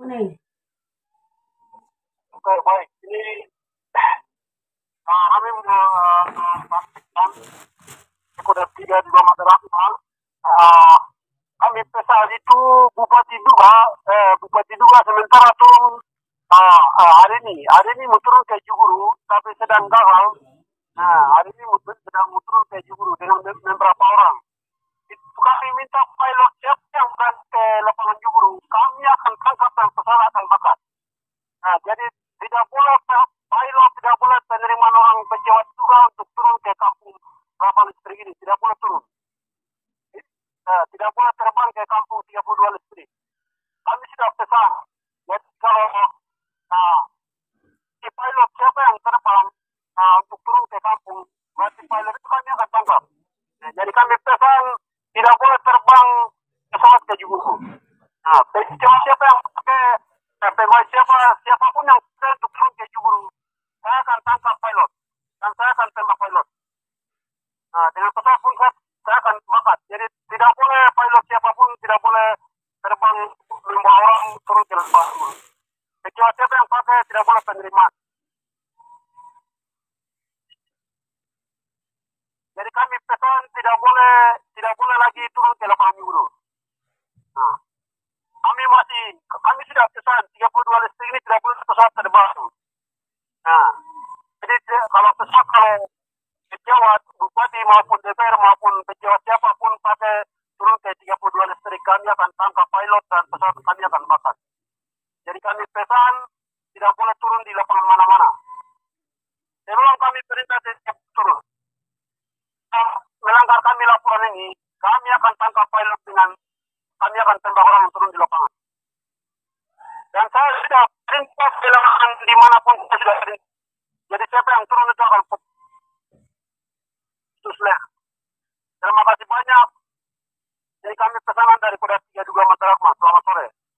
nih. Oke, baik. Ini kami memastikan Koda 3 juga Madrasah. Uh, Kami pesan itu Bupati Duga sementara turun hari ini mau turun ke Juguru, tapi sedang gagal. Nah, hari ini sedang mau turun ke Juguru dengan beberapa orang. Itu kami minta pilot siapa yang akan ke lapangan Juguru. Kami akan tangkap dan pesawat akan bakar. Nah, jadi tidak boleh pilot, tidak boleh penerimaan orang pejabat juga untuk turun ke kampung kapal listrik ini. Tidak boleh turun. Tidak boleh terbang ke kampung 32 listrik. Kami sudah pesan. Jadi kalau si pilot siapa yang terbang untuk turun ke kampung, berarti pilot itu kami akan tangkap. Nah, jadi kami pesan tidak boleh terbang pesawat ke Jubuku. Nah, siapa yang pakai siapapun yang pakai untuk turun ke Juburu, saya akan tangkap pilot dan saya akan tembak pilot. Nah, dengan pesawat pun saya akan bakar. Jadi tidak boleh pilot siapapun tidak boleh terbang membawa orang turun ke lapangan. Kecuali siapa yang pakai tidak boleh penerimaan. Jadi kami pesan tidak boleh lagi turun ke lapangan dulu. Nah, kami sudah pesan 32 listrik ini tidak boleh pesawat terbang. Nah, jadi kalau pejabat, bupati maupun DPR maupun pejabat siapapun pakai turun ke 32 listrik, kami akan tangkap pilot dan pesawat kami akan bakar. Jadi kami pesan tidak boleh turun di lapangan mana-mana. Sebelum kami perintah turun, melanggar kami laporan ini, kami akan tangkap pilot dengan kami akan tembak orang turun di lapangan. Dan saya sudah perintah di lapangan dimanapun saya sudah perintah. Jadi siapa yang turun itu akan putuslah. Terima kasih banyak. Jadi kami pesanan dari Koda 3 juga masyarakat. Selamat sore.